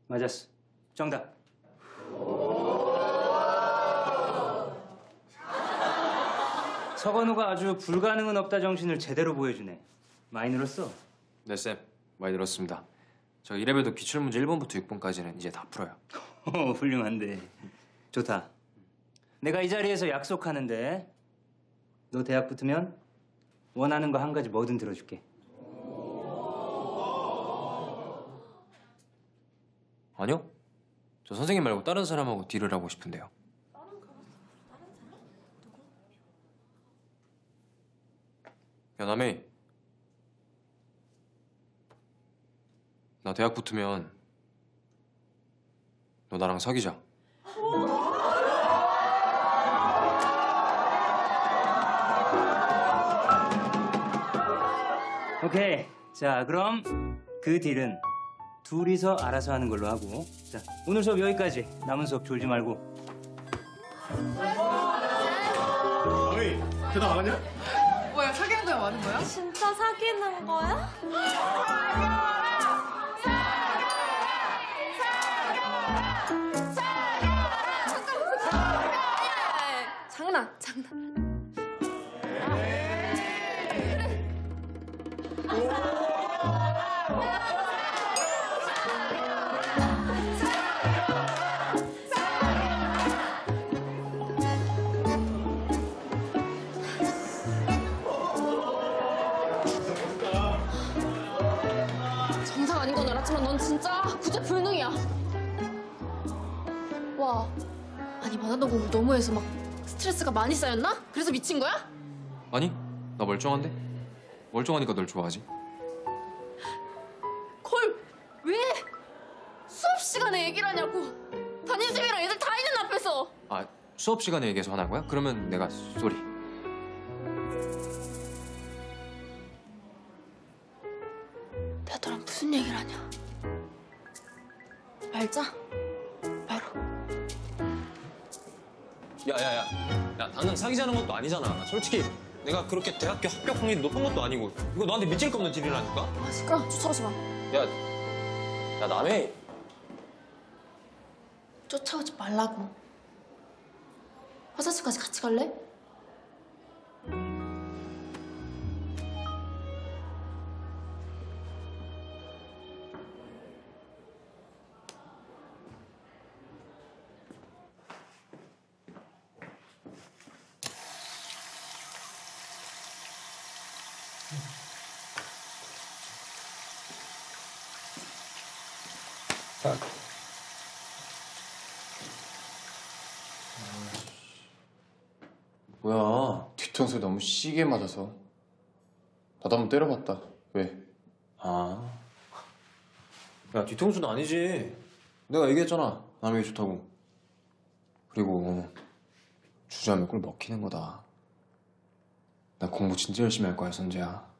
맞았어. 정답. 서건우가 아주 불가능은 없다 정신을 제대로 보여주네. 많이 늘었어? 네, 쌤. 많이 늘었습니다. 저 이래봬도 기출문제 1번부터 6번까지는 이제 다 풀어요. 훌륭한데. 좋다. 내가 이 자리에서 약속하는데 너 대학 붙으면 원하는 거 한 가지 뭐든 들어줄게. 아니요. 저 선생님 말고 다른 사람하고 딜을 하고 싶은데요. 야, 남해. 나 대학 붙으면 너 나랑 사귀자. 오케이. 자, 그럼 그 딜은 둘이서 알아서 하는 걸로 하고. 자, 오늘 수업 여기까지. 남은 수업 졸지 말고. 어이, 대답 안 하냐? 뭐야, 사귀는 거야, 마는 거야? 진짜 사귀는 거야? 장난. 정상 아닌 건 알았지만 넌 진짜 구제불능이야. 와, 아니 만화동 공부 너무해서 막 스트레스가 많이 쌓였나? 그래서 미친 거야? 아니, 나 멀쩡한데? 멀쩡하니까 널 좋아하지. 걸 왜? 수업 시간에 얘기를 하냐고. 담임쌤이랑 애들 다 있는 앞에서. 아, 수업 시간에 얘기해서 화난 거야? 그러면 내가 쏘리. 내가 너랑 무슨 얘기를 하냐? 말자. 바로. 야야야, 야 당장 사귀자는 것도 아니잖아. 솔직히 내가 그렇게 대학교 합격 확률이 높은 것도 아니고 이거 너한테 미칠 거 없는 딜이라니까? 아 시끄러. 쫓아오지 마. 야 남해. 쫓아오지 말라고. 화장실까지 같이 갈래? 뭐야? 뒤통수 너무 시게 맞아서. 나도 한번 때려봤다. 왜? 아. 야, 뒤통수는 아니지. 내가 얘기했잖아. 남에게 좋다고. 그리고 주저하면 꿀 먹히는 거다. 나 공부 진짜 열심히 할 거야, 선재야.